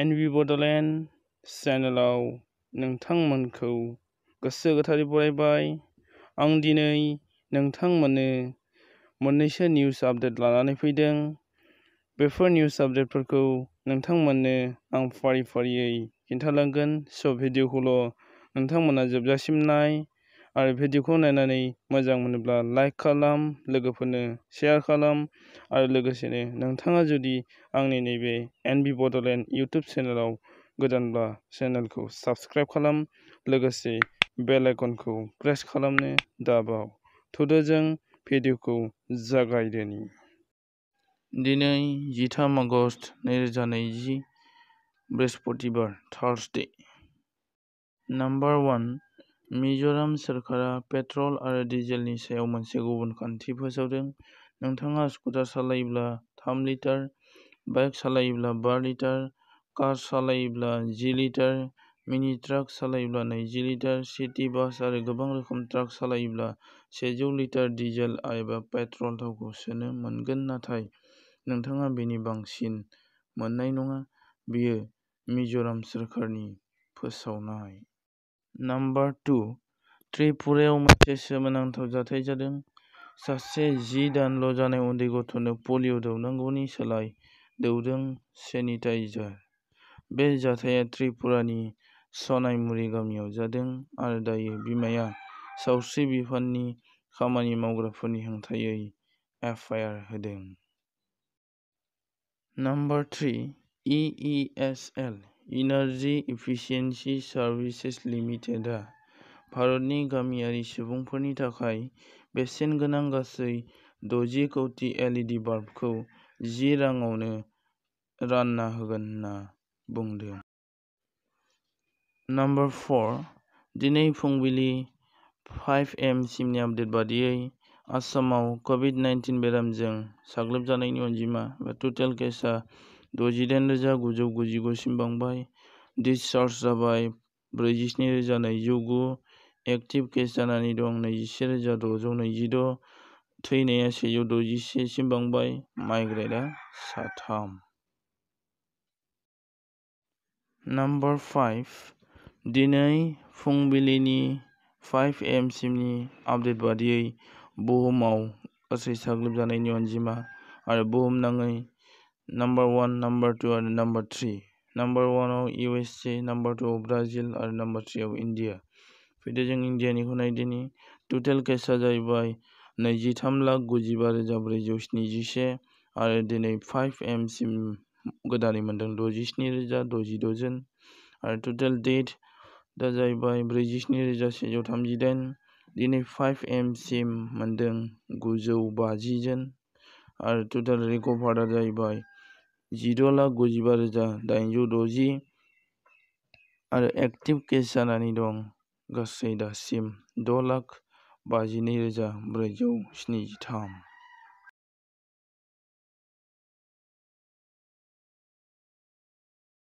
एनबि बड'लेण्ड चेनेलाव नोंथांमोनखौ गोसो गोथारै बरायबाय। आं दिनै नोंथांमोननो मोननैसो निउस आपडेट लानानै फैदों। बेफोर निउस आपडेटफोरखौ नोंथांमोननो आं फारि फारियै खिन्थालांगोन। भिडिअखौल' नोंथांमोना जोबजासिम नाय आरो भिडिअखौ नायनानै मोजां मोनोब्ला लाइक खालाम, लोगोफोरनो शेयार खालाम आरो लोगोसेनो नोंथाङा जुदि आंनि नैबे एनबि बड'लेण्ड इउटुब चेनेलाव गोदानब्ला चेनेलखौ साबस्क्राइब खालाम, लोगोसे बेल आइकनखौ प्रेस खालामनो दाबाव। थुदो जों भिडिअखौ जागायदोनि। दिनै 13 आगस्ट 2020 बृहस्पतिबार थार्सडे। नाम्बार 1 मिज'राम सोरखारा पेट्रल आरो डिजेलनि सायाव मोनसे गुबुन खान्थि फोसावदों। नोंथाङा स्कुटार सालायोब्ला 3 लिटार, बाइक सालायोब्ला 5 लिटार, कार सालायोब्ला 10 लिटार, मिनि ट्राक सालायोब्ला 20 लिटार, सिटी बास आरो गोबां रोखोम ट्राक सालायोब्ला 100 लिटार डिजेल एबा पेट्रल थावखौ सोनो मोनगोन, नाथाय नोंथाङा बेनि बांसिन मोननाय नङा। बेयो मिज'राम सोरखारनि फोसावनाय। नाम्बार 2 त्रिपुरायाव मोनसे सोमोनांथाव जाथाय जादों। सासे 10 दानल' जानाय उन्दै गथ'नो पलिय' दौनांगौनि सोलाय दौदों सेनिटाइजार। बे जाथाया त्रिपुरानि सनाइमुरि गामियाव जादों आरो दायो बिमाया सावस्रि बिफाननि खामानि मावग्राफोरनि हेंथायै एफआइआर होदों। नाम्बार 3 इइएसएल इनार्जि इफिसियेन्सि सार्भिसेस लिमिटेडआ भारतनि गामियारि सुबुंफोरनि थाखाय बेसेनगोनां गासै 60 कौटि एलइडि बाल्बखौ 10 राङावनो रानना होगोन होनना बुंदों। नाम्बार 4 दिनै फुंबिलि 5 AM सिमनि आपडेट बादियै आसामाव कभिड-19 बेरामजों साग्लोबजानायनि अनजिमा टटेल केसआ 68,999 सिम बांबाय। डिसचार्ज जाबाय 47,209। एक्टिभ केस जानानै दं 21,626। थैनाया 161 सिम बांबाय। माइग्रेटआ 3। नाम्बार 5 दिनै फुंबिलिनि 5 AM सिमनि आपडेट बादियै बुहुमाव गासै साग्लोबजानायनि अनजिमा आरो बुहुमनाङै नाम्बार 1, नाम्बार 2 आरो नाम्बार 3। नाम्बार 1 आव USA, नाम्बार 2 आव ब्राजिल आरो नाम्बार 3 आव इन्डिया। फैदो जों इन्डियानिखौ नायदिनि। टटेल केसआ जाहैबाय 23,95,471 आरो दिनै 5 AM सिम गोदानै मोनदों 67,066 जन आरो टटेल डेथ दा जाहैबाय 47,138। दिनै 5 AM सिम मोनदों 950 जन आरो टटेल रिकभार्डआ जाहैबाय 16,95,860 आरो एक्टिभ केस जानानै दं गासै दासिम 6,52,473।